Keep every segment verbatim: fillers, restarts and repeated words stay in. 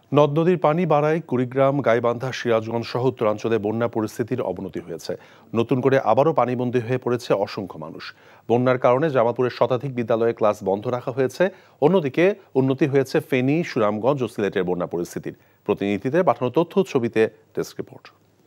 নদ নদীর পানি বাড়ায় কুড়িগ্রাম, গাইবান্ধা, সিরাজগঞ্জ সহ উত্তরাঞ্চলে বন্যা পরিস্থিতির অবনতি হয়েছে। নতুন করে আবারও পানিবন্দী হয়ে পড়েছে অসংখ্য মানুষ। বন্যার কারণে জামালপুরের শতাধিক বিদ্যালয়ে ক্লাস বন্ধ রাখা হয়েছে। অন্যদিকে উন্নতি হয়েছে ফেনী, সুনামগঞ্জ ও সিলেটের বন্যা পরিস্থিতির। প্রতিনিধিদের পাঠানো তথ্য ছবিতে ডেস্ক রিপোর্ট।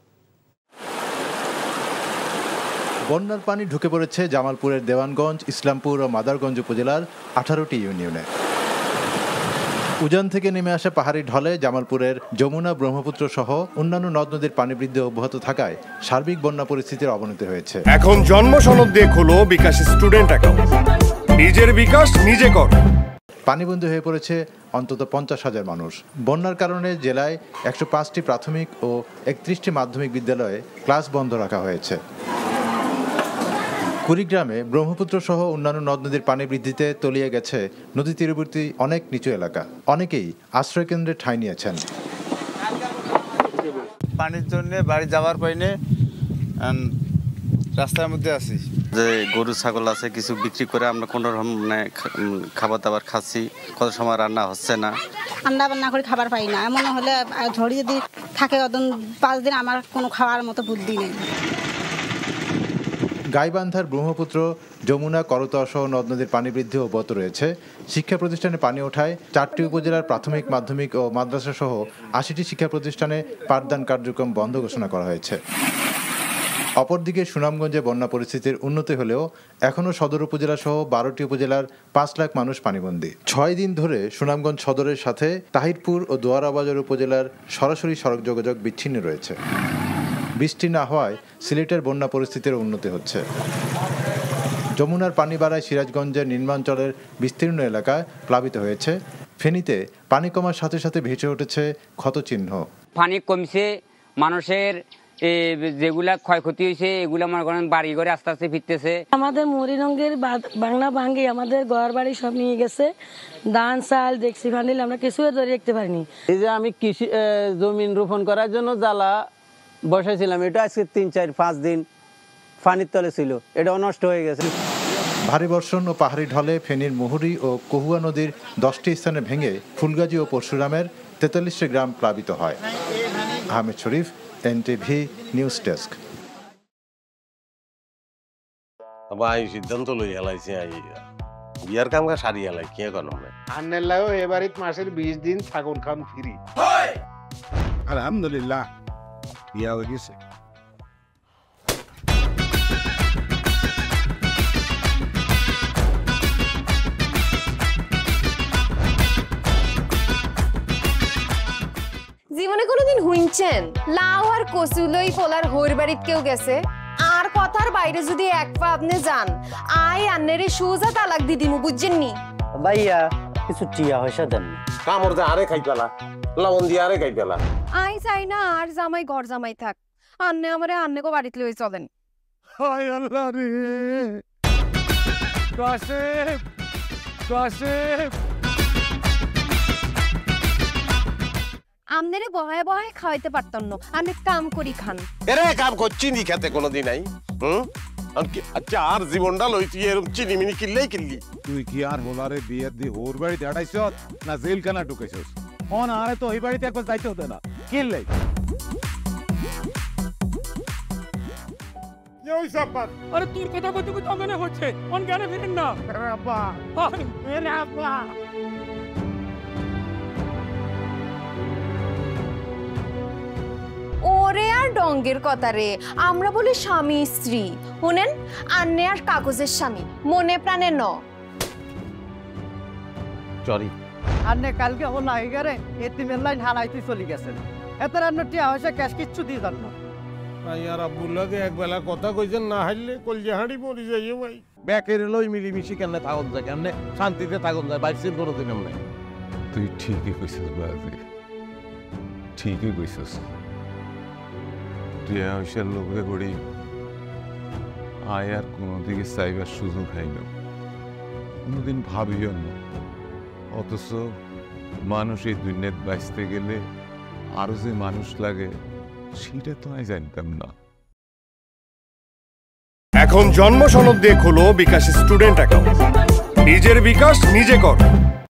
বন্যার পানি ঢুকে পড়েছে জামালপুরের দেওয়ানগঞ্জ, ইসলামপুর ও মাদারগঞ্জ উপজেলার আঠারোটি ইউনিয়নে। উজান থেকে নেমে আসা পাহাড়ি ঢলে জামালপুরের যমুনা, ব্রহ্মপুত্র সহ অন্যান্য নদ নদীর পানি বৃদ্ধি অব্যাহত থাকায় সার্বিক বন্যা পরিস্থিতির অবনতি হয়েছে। এখন জন্ম সনদ দিয়ে খোলো বিকাশ স্টুডেন্ট অ্যাকাউন্ট, নিজের বিকাশ নিজে কর। পানিবন্দী হয়ে পড়েছে অন্তত পঞ্চাশ হাজার মানুষ। বন্যার কারণে জেলায় একশো পাঁচটি প্রাথমিক ও একত্রিশটি মাধ্যমিক বিদ্যালয়ে ক্লাস বন্ধ রাখা হয়েছে। কুড়িগ্রামে ব্রহ্মপুত্র সহ অন্যান্য নদ নদীর পানি বৃদ্ধিতে তলিয়ে গেছে নদী তীরবর্তী অনেক নিচু এলাকা। অনেকেই আশ্রয় কেন্দ্রে ঠাঁই নিয়েছেন। পানির জন্য বাড়ি যাওয়ার পাইনে রাস্তার মধ্যে আছি। যে গরু ছাগল আছে, কিছু বিক্রি করে আমরা কোনো রকম মানে খাবার দাবার খাচ্ছি। কত সময় রান্না হচ্ছে না, রান্না বান্না করে খাবার পাই না। এমন হলে ঝড়ি যদি থাকে পাঁচ দিন আমার কোনো খাওয়ার মতো বুদ্ধি নেই। গাইবান্ধার ব্রহ্মপুত্র, যমুনা, করতোয়া সহ নদ নদীর পানি বৃদ্ধি অব্যাহত রয়েছে। শিক্ষা প্রতিষ্ঠানে পানি ওঠায় চারটি উপজেলার প্রাথমিক, মাধ্যমিক ও মাদ্রাসা সহ আশিটি শিক্ষা প্রতিষ্ঠানে পাঠদান কার্যক্রম বন্ধ ঘোষণা করা হয়েছে। অপরদিকে সুনামগঞ্জে বন্যা পরিস্থিতির উন্নতি হলেও এখনও সদর উপজেলা সহ বারোটি উপজেলার পাঁচ লাখ মানুষ পানিবন্দী। ছয় দিন ধরে সুনামগঞ্জ সদরের সাথে তাহিরপুর ও দোয়ারাবাজার উপজেলার সরাসরি সড়ক যোগাযোগ বিচ্ছিন্ন রয়েছে। বৃষ্টি না হওয়ায় সিলেটের বন্যা পরিস্থিতির উন্নতি হচ্ছে। যমুনার পানি বাড়ায় সিরাজগঞ্জের নিম্নাঞ্চলের বিস্তীর্ণ এলাকায় প্লাবিত হয়েছে। ফেনীতে পানি কমার সাথে সাথে ভেসে উঠেছে ক্ষতচিহ্ন। পানি কমছে, মানুষের যেগুলা ক্ষয়ক্ষতি হয়েছে এগুলো মনে করেন বাড়ি ঘরে আস্তে আস্তে ফিরতেছে। আমাদের মরিরঙ্গের বাংলা ভাঙ্গি আমাদের ঘর বাড়ি সব নিয়ে গেছে। ধান, চাল, দেখছি ফান্ডিল আমরা কিছুই ধরে রাখতে পারিনি। এই যে আমি কৃষি জমিন রোপণ করার জন্য জ্বালা বসাইছিলাম, এটা আজকে তিন চার পাঁচ দিন পানির তলে ছিল, এটাও নষ্ট হয়ে গেছে। ভারী বর্ষণ ও পাহাড়ি ঢলে ফেনীর মুহুরী ও কহুয়া নদীর দশটি স্থানে ভেঙে ফুলগাজী ও পরশুরামের তেতাল্লিশটি গ্রাম প্লাবিত হয়। Ahmed Sharif, NTV news desk. সিদ্ধান্ত লই হেলাইছি বিয়ার কাম কা সারি হেলাই কি এখন হবে আন্নেলাও এবারিত মাসের বিশ দিন ছাগল খান ফ্রি। আলহামদুলিল্লাহ বিয়া হয়ে গেছে। জীবনে কোনোদিন হুইনছেন লাউ আর কচু লই পোলার হইর বাড়িত কেউ গেছে আর কথার বাইরে যদি এক পা আপনি যান আই আন্নেরে সুজা তালাক দি দিমু, বুঝছেন নি? ভাইয়া কিছু টিয়া পয়সা দেন। কামড় দে আরে খাই পেলা, লবণ দিয়ে আরে খাই পেলা। আই চাই না আর জামাই ঘর জামাই থাক, আন্নে আমারে আন্নে কো বাড়িতে লই চলেন। হায় আল্লাহ রে, কাশেম কাশেম আমনেরে বহায় বহায় খাওয়াইতে পারতাম না, আনে কাম করি খান। এরে কাম করছি নি খেতে কোনোদিন নাই। হুম আচ্ছা আর জীবনটা লইছি এরকম চিনি মিনি কিল্লেই কিল্লি। তুই কি আর হোলারে বিয়ে দি ওর বাড়িতে আড়াইছ না জেল কানা ঢুকেছিস? অন আরে তো ওই বাড়িতে একবার যাইতে হতে না কিল্লে। আরে তোর কথা কইতে কইতে অজ্ঞান হচ্ছে, অন জ্ঞানে ফিরেন না। আব্বা আরে আব্বা ওরে আর ডঙ্গের কথা রে, আমরা বলি স্বামী স্ত্রী, শুনেন আন্নে আর কাগজের স্বামী, মনে প্রাণে ন। সরি আন্নে কালকে ও নাইগারে এতিমের লাইন হারাইতে চলে গেছেন, এত রান্না টিয়া পয়সা ক্যাশ কিচ্ছু দিয়ে যান না। আর আব্বুল্লাহকে এক বেলা কথা কইছেন না হাইলে কলজা হাঁড়ি পড়ি যাইও ভাই। ব্যাকের লই মিলিমিশি কেমনে থাকুন যায়, কেমনে শান্তিতে থাকুন যায়, বাইসিন করে দিন আমরা। তুই ঠিকই কইছিস বাজে, ঠিকই কইছিস। টিয়া পয়সার লোভে পড়ি আয় আর কোনো দিকে চাইবার সুযোগ হয় না, কোনোদিন ভাবিও না। অথচ মানুষ এই দুনিয়াতে বাঁচতে গেলে আরো যে মানুষ লাগে সেটা তো আমি জানতাম না। এখন জন্ম সনদ দিয়ে খোলো বিকাশ স্টুডেন্ট অ্যাকাউন্ট, নিজের বিকাশ নিজে কর।